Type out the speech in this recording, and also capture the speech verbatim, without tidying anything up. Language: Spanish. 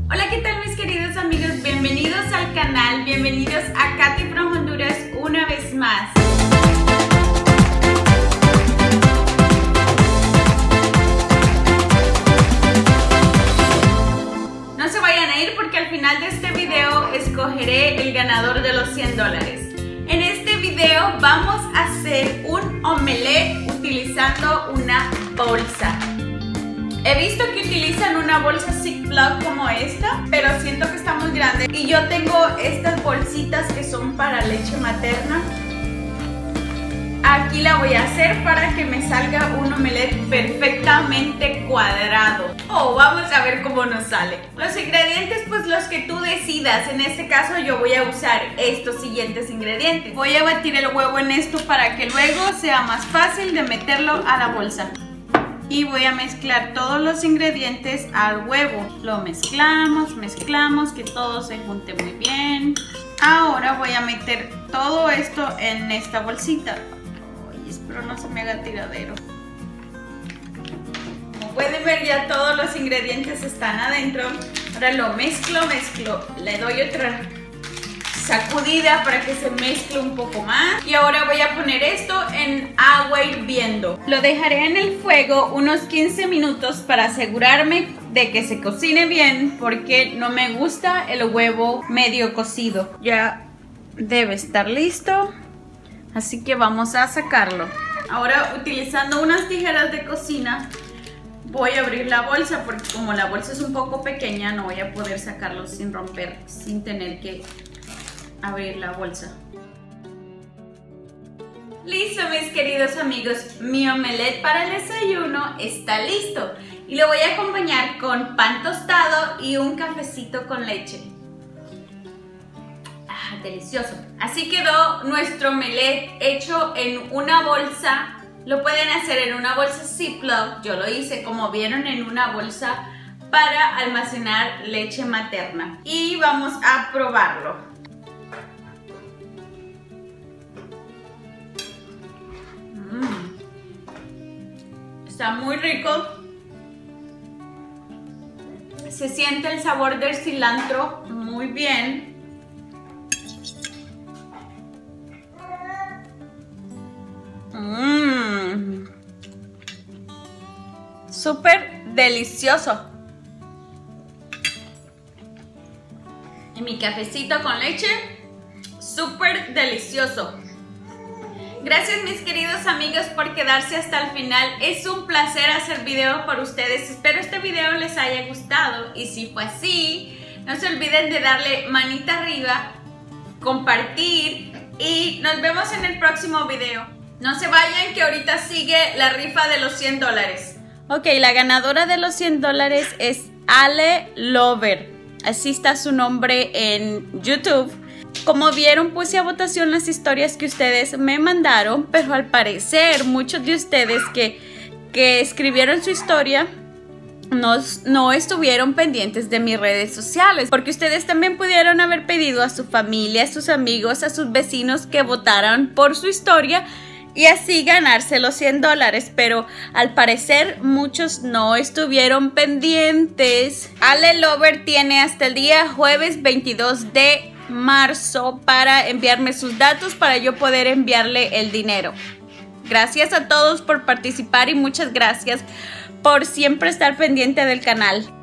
Hola, ¿qué tal mis queridos amigos? Bienvenidos al canal, bienvenidos a Katy from Honduras una vez más. No se vayan a ir porque al final de este video escogeré el ganador de los cien dólares. En este video vamos a hacer un omelette utilizando una bolsa. He visto que utilizan una bolsa Ziploc como esta, pero siento que está muy grande. Y yo tengo estas bolsitas que son para leche materna. Aquí la voy a hacer para que me salga un omelette perfectamente cuadrado. Oh, vamos a ver cómo nos sale. Los ingredientes, pues los que tú decidas. En este caso yo voy a usar estos siguientes ingredientes. Voy a batir el huevo en esto para que luego sea más fácil de meterlo a la bolsa. Y voy a mezclar todos los ingredientes al huevo. Lo mezclamos, mezclamos, que todo se junte muy bien. Ahora voy a meter todo esto en esta bolsita. Ay, espero no se me haga tiradero. Como pueden ver, ya todos los ingredientes están adentro. Ahora lo mezclo, mezclo. Le doy otra sacudida para que se mezcle un poco más. Y ahora voy a poner esto en agua hirviendo. Lo dejaré en el fuego unos quince minutos para asegurarme de que se cocine bien, porque no me gusta el huevo medio cocido. Ya debe estar listo, así que vamos a sacarlo. Ahora, utilizando unas tijeras de cocina, voy a abrir la bolsa, porque como la bolsa es un poco pequeña, no voy a poder sacarlo sin romper, sin tener que abrir la bolsa. Listo, mis queridos amigos, mi omelette para el desayuno está listo y lo voy a acompañar con pan tostado y un cafecito con leche. Ah, delicioso. Así quedó nuestro omelette hecho en una bolsa. Lo pueden hacer en una bolsa Ziploc. Yo lo hice, como vieron, en una bolsa para almacenar leche materna. Y vamos a probarlo. Está muy rico. Se siente el sabor del cilantro muy bien. Mmm. Súper delicioso. Y mi cafecito con leche, súper delicioso. Gracias mis queridos amigos por quedarse hasta el final. Es un placer hacer video por ustedes. Espero este video les haya gustado. Y si fue así, no se olviden de darle manita arriba, compartir y nos vemos en el próximo video. No se vayan que ahorita sigue la rifa de los cien dólares. Ok, la ganadora de los cien dólares es Ale Lover. Así está su nombre en YouTube. Como vieron, puse a votación las historias que ustedes me mandaron, pero al parecer muchos de ustedes que, que escribieron su historia no, no estuvieron pendientes de mis redes sociales, porque ustedes también pudieron haber pedido a su familia, a sus amigos, a sus vecinos que votaran por su historia y así ganarse los cien dólares, pero al parecer muchos no estuvieron pendientes. Ale Lover tiene hasta el día jueves veintidós de marzo para enviarme sus datos para yo poder enviarle el dinero. Gracias a todos por participar y muchas gracias por siempre estar pendiente del canal.